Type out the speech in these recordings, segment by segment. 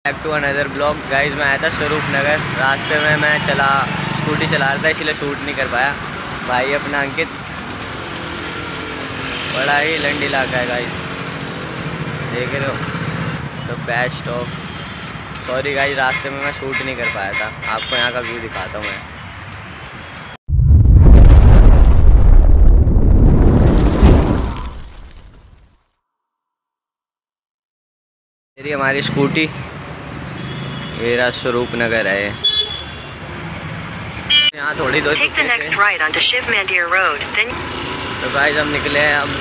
Back to another blog. Guys मैं आया था स्वरूप नगर, रास्ते में मैं स्कूटी चला रहा था इसलिए शूट नहीं कर पाया। भाई अपना अंकित, बड़ा ही लंडी इलाका है गाइज, देख रहे हो। तो बेस्ट ऑफ सॉरी गाइज, रास्ते में मैं शूट नहीं कर पाया था। आपको यहाँ का व्यू दिखाता हूँ मैं। मेरी हमारी स्कूटी, मेरा स्वरूप नगर है। यहाँ थोड़ी दूर Take the next right onto Shiv Mandir Road, then... तो गाइस हम निकले हैं अब।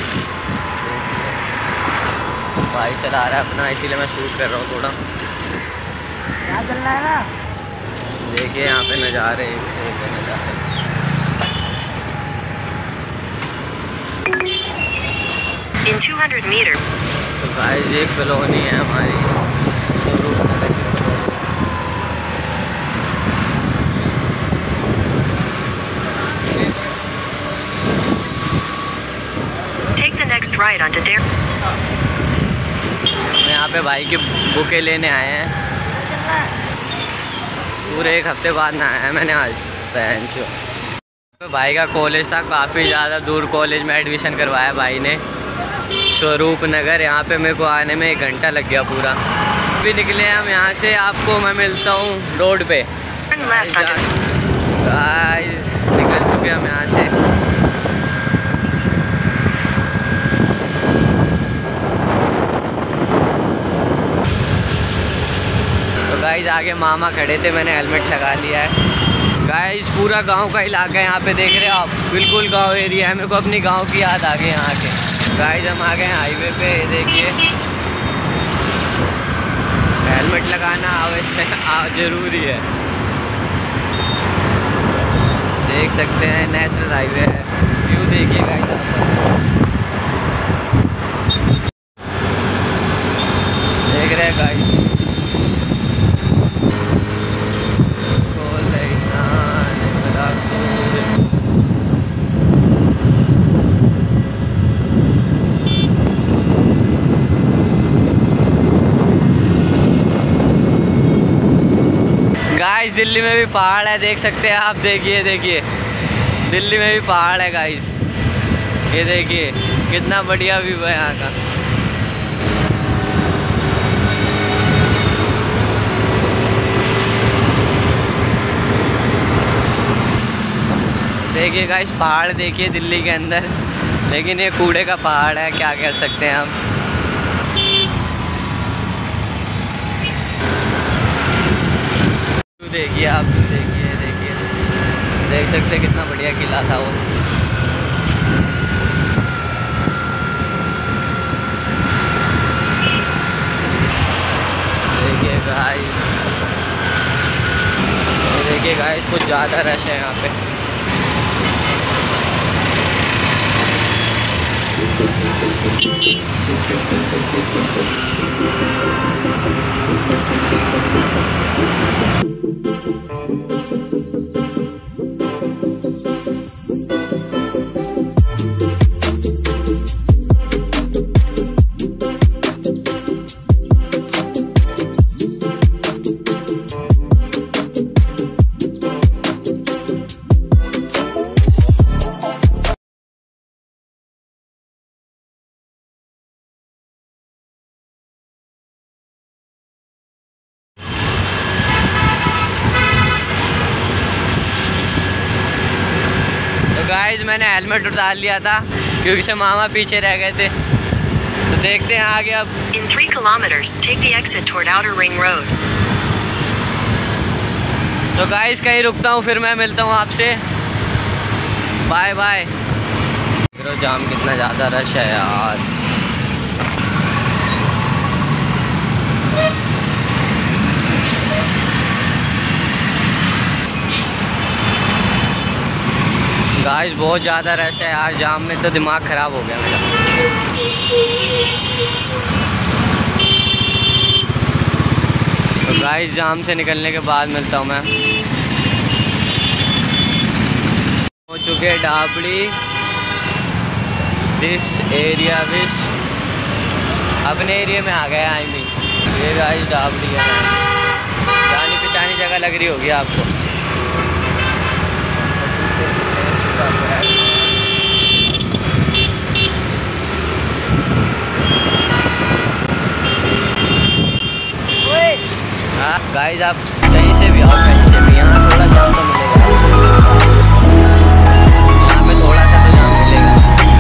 भाई चला रहा है अपना, इसीलिए मैं शूट कर रहा हूँ थोड़ा। क्या चल रहा है ना? देखिए यहाँ पे नज़ारे, नज़ारे। In 200 meters. तो गाइस ये कॉलोनी है हमारी स्वरूप नगर की। Take the next right onto Dare. हम यहाँ पे भाई की बुकें लेने आए हैं। पूरे एक हफ्ते बाद ना आया मैंने आज। तो भाई का कॉलेज था, काफ़ी ज़्यादा दूर कॉलेज में एडमिशन करवाया भाई ने, स्वरूप नगर। यहाँ पे मेरे को आने में 1 घंटा लग गया पूरा। अभी निकले हम यहाँ से, आपको मैं मिलता हूँ रोड पे। गाइस निकल चुके हम यहाँ से। तो गाइस आगे मामा खड़े थे, मैंने हेलमेट लगा लिया है। गाइस पूरा गांव का इलाका है यहाँ पे, देख रहे हो आप, बिल्कुल गांव एरिया है। मेरे को अपनी गांव की याद आ गई यहाँ के। गाइस हम आ गए हैं हाईवे पे, देखिए। हेलमेट लगाना ज़रूरी है। देख सकते हैं नेशनल हाईवे है, व्यू देखिए गाइस आप। देख रहे हैं गाइस, गाइस दिल्ली में भी पहाड़ है, देख सकते हैं आप। देखिए दिल्ली में भी पहाड़ है गाइस, ये देखिए कितना बढ़िया व्यू है यहाँ का। देखिए गाइस पहाड़ देखिए दिल्ली के अंदर, लेकिन ये कूड़े का पहाड़ है, क्या कह सकते हैं हम। देखिए आप, देखिए देख सकते हैं कितना बढ़िया किला था वो। देखिए गाइस कुछ ज़्यादा रश है यहाँ पे। गाइस मैंने हेलमेट उतार लिया था क्योंकि से मामा पीछे रह गए थे। तो देखते हैं आगे अब। In 3 kilometers, take the exit toward Outer Ring Road. तो गाइस कहीं रुकता हूँ, फिर मैं मिलता हूँ आपसे। Bye bye. जाम कितना ज़्यादा रश है यार। गाइस बहुत ज़्यादा रश है यार, जाम में तो दिमाग ख़राब हो गया मेरा। तो गाइस जाम से निकलने के बाद मिलता हूँ मैं। हो चुके डाबड़ी, दिस एरिया विश अपने एरिया में आ गया। आई मीन ये गाइस डाबड़ी है। जगह लग रही होगी आपको। हाँ गाइस, आप कहीं से भी आओ, कहीं से भी, यहाँ थोड़ा जाम तो मिलेगा, यहाँ पे थोड़ा सा तो जाम मिलेगा।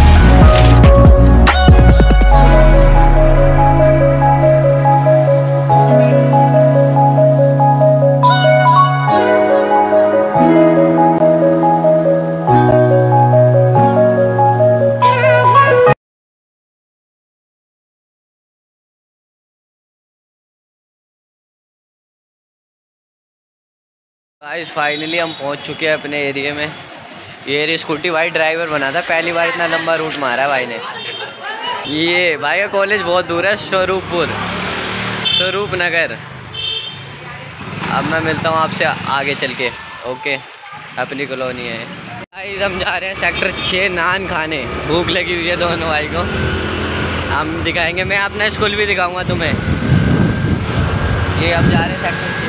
गाइस फाइनली हम पहुंच चुके हैं अपने एरिया में। ये स्कूटी भाई ड्राइवर बना था, पहली बार इतना लंबा रूट मारा है भाई ने। ये भाई का कॉलेज बहुत दूर है, स्वरूप नगर। अब मैं मिलता हूँ आपसे आगे चल के। ओके, अपनी कॉलोनी है। गाइस हम जा रहे हैं सेक्टर 6 नान खाने, भूख लगी हुई है दोनों भाई को। हम दिखाएंगे, मैं अपना स्कूल भी दिखाऊंगा तुम्हें। ये हम जा रहे हैं सेक्टर 6,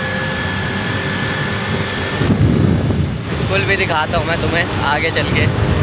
स्कूल भी दिखाता हूँ मैं तुम्हें आगे चल के।